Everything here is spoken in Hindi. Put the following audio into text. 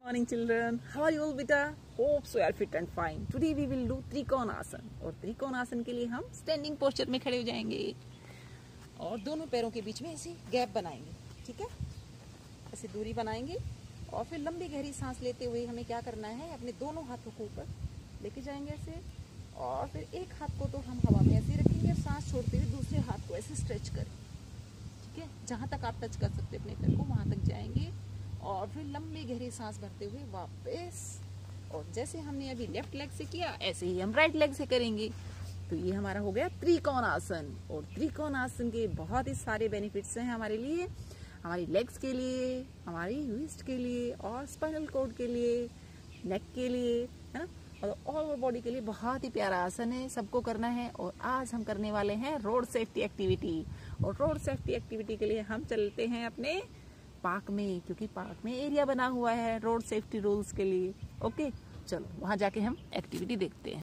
Morning children, how are you all beta? Hope so you are fit and fine. Today we will do trikonasana और त्रिकोणासन के लिए हम स्टैंडिंग पोस्चर में खड़े हो जाएंगे और दोनों पैरों के बीच में ऐसे गैप बनाएंगे, ठीक है। ऐसे दूरी बनाएंगे और फिर लंबी गहरी सांस लेते हुए हमें क्या करना है, अपने दोनों हाथों को ऊपर लेके जाएंगे ऐसे, और फिर एक हाथ को तो हम हवा में ऐसे रखेंगे और सांस छोड़ते हुए दूसरे हाथ को ऐसे स्ट्रेच करें, ठीक है। जहाँ तक आप टच कर सकते अपने पैर को वहाँ तक जाएंगे और फिर लंबी गहरी सांस भरते हुए वापस, और जैसे हमने अभी लेफ्ट लेग से किया ऐसे ही हम राइट लेग से करेंगे। तो ये हमारा हो गया त्रिकोणासन। और त्रिकोणासन के बहुत ही सारे बेनिफिट्स हैं हमारे लिए, हमारी लेग्स के लिए, हमारी रिस्ट के लिए और स्पाइनल कॉर्ड के लिए, नेक के लिए, है ना, और ऑल ओवर बॉडी के लिए बहुत ही प्यारा आसन है, सबको करना है। और आज हम करने वाले हैं रोड सेफ्टी एक्टिविटी, और रोड सेफ्टी एक्टिविटी के लिए हम चलते हैं अपने पार्क में, क्योंकि पार्क में एरिया बना हुआ है रोड सेफ्टी रूल्स के लिए। ओके, चलो वहां जाके हम एक्टिविटी देखते हैं।